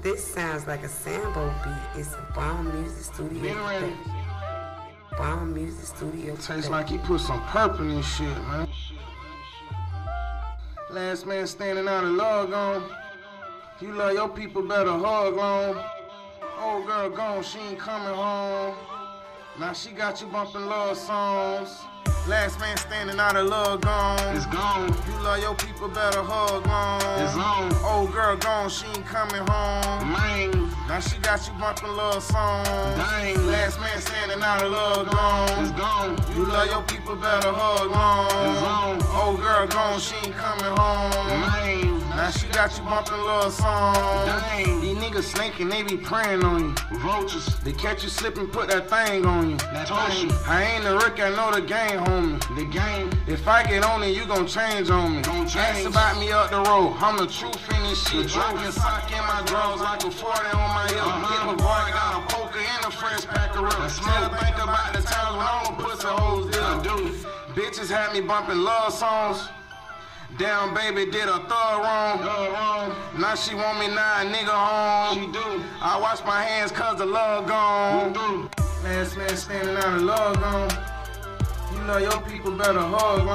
This sounds like a Sambo beat. It's a Bomb Music Studio. Bomb Music Studio. Tastes like he put some purple in this shit, man. Last man standing out of log on. If you love your people, better hug on. Old girl gone, she ain't coming home. Now she got you bumping love songs. Last man standing out of love gone. It's gone. You love your people, better hug on. It's on. Old girl gone, she ain't coming home. Man. Now she got you bumping love songs. Dang. Last man standing out of love gone. It's gone. You love your people, better hug on. It's on. Old girl gone, she ain't coming home. Man. Now she got you bumping love songs. Dang. These niggas snaking, they be preying on you. Vultures. They catch you slipping, put that thing on you. That thing. I ain't the Rick, I know the game, homie. The game. If I get on it, you gon' change on me. Don't change. Ask about me up the road. I'm the truth in this shit. Rockin' sock in my drawers like a 40 on my hip. Hit my boy, got a poker and a French pack of real. Still think about the times when all the pussy hoes did. I do. Bitches had me bumping love songs. Damn baby did a thug wrong. Now she want me now, a nigga home. She do. I wash my hands cause the love gone. Last man standing out of love gone. You know your people better hug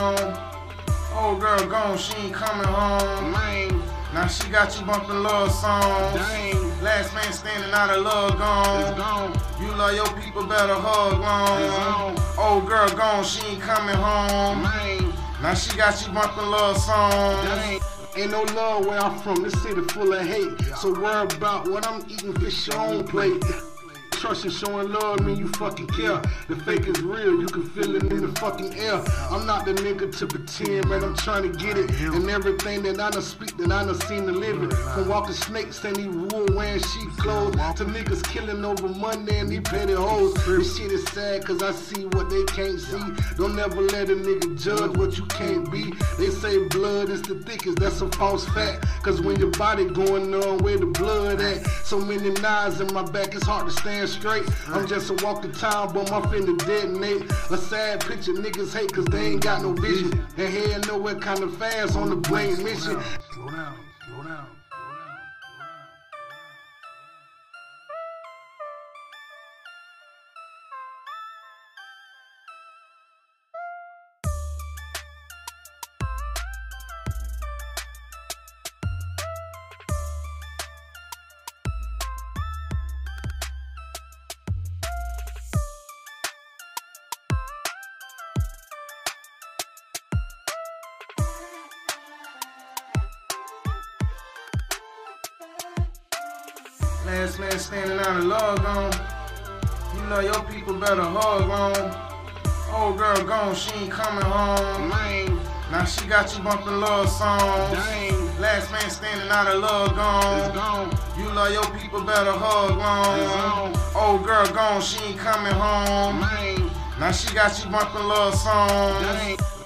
on. Old girl gone, she ain't coming home. Man. Now she got you bumping love songs. Dang. Last man standing out of love gone. You love your people, better hug on. Old girl gone, she ain't coming home. Man. Now she got you bumping love songs. Dang. Ain't no love where I'm from, this city full of hate. So worry about what I'm eating, fish your own plate. Trust and showing love mean you fucking care. The fake is real, you can feel it in the fucking air. I'm not the nigga to pretend, man, I'm trying to get it. And everything that I done speak, that I done seen to live it. From walking snakes and these wool wearing sheep clothes, to niggas killing over money and these petty hoes. This shit is sad cause I see what they can't see. Don't ever let a nigga judge what you can't be. They say blood is the thickest, that's a false fact. Cause when your body going on, where the blood at? So many knives in my back, it's hard to stand straight. I'm just a walking town, but my finna detonate. A sad picture niggas hate cause they ain't got no vision. And head nowhere kinda fast on the brain mission. Slow down, slow down. Last man standing out of love gone. You know your people better hug on. Old girl gone, she ain't coming home. Man. Now she got you bumping love songs. Dang. Last man standing out of love gone. You love your people better hug on. Old girl gone, she ain't coming home. Man. Now she got you bumping love songs. Dang.